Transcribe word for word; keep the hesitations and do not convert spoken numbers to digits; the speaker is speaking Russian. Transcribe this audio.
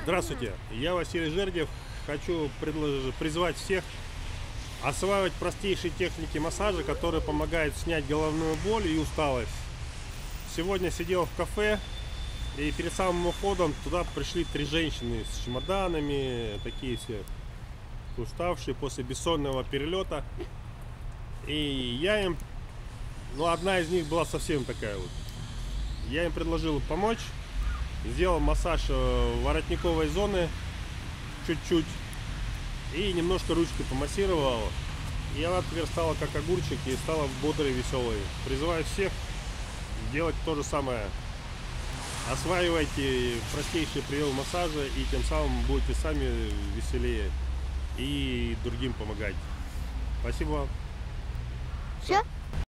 Здравствуйте, я Василий Жердев. Хочу предложить, призвать всех осваивать простейшие техники массажа, которые помогают снять головную боль и усталость. Сегодня сидел в кафе, и перед самым уходом туда пришли три женщины с чемоданами, такие все уставшие после бессонного перелета. И я им, ну одна из них была совсем такая вот. Я им предложил помочь, сделал массаж воротниковой зоны чуть-чуть и немножко ручкой помассировал. И она теперь стала как огурчик и стала бодрой, веселой. Призываю всех делать то же самое. Осваивайте простейшие приемы массажа, и тем самым будете сами веселее и другим помогать. Спасибо вам. Все?